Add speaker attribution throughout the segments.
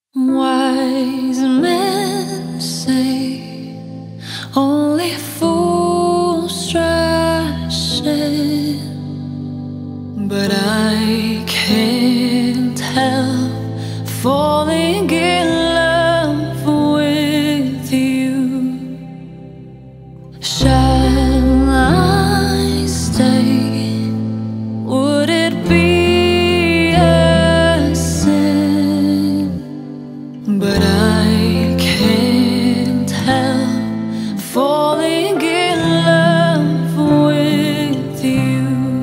Speaker 1: Wise men say only fools rush in, but I can't help falling in love with you. Shall I stay? Would it be a sin? But I can't help falling in love with you.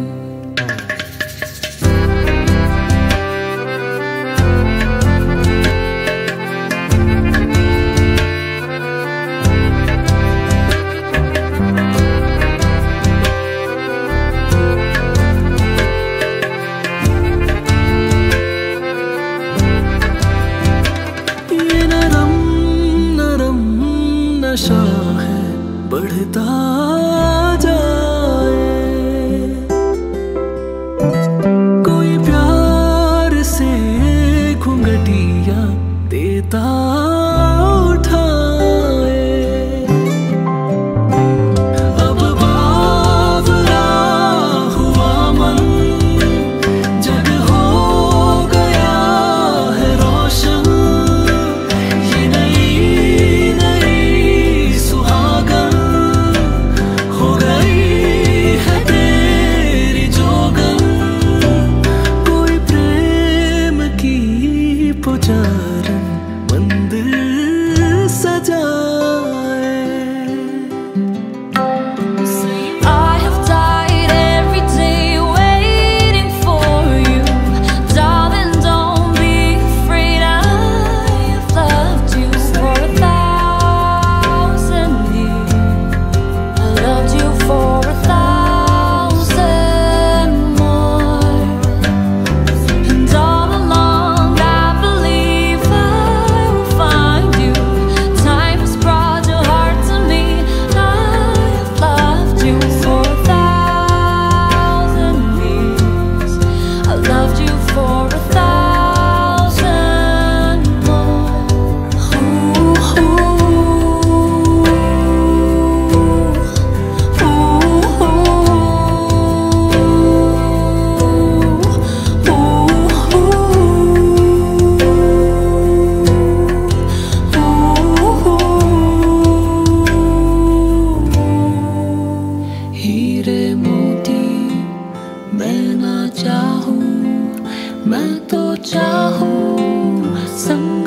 Speaker 2: नशा है बढ़ता जाए, कोई प्यार से घुंघटिया देता उठाए। अब बावरा हुआ मन जग हो गया है रोशन, ये नई पुजारन मंदिर सजाए।
Speaker 1: I have died every day waiting for you, darling. Don't be afraid. I have loved you for 1,000 years. I loved you for 1,000 more, and all along I believe I will find you. Time has brought your heart to me. I have loved you for 1,000 years. I loved you for 1,000 more. Ooh, ooh,
Speaker 2: हीरे मोती मैं ना चाहूं, मैं तो चाहूं संग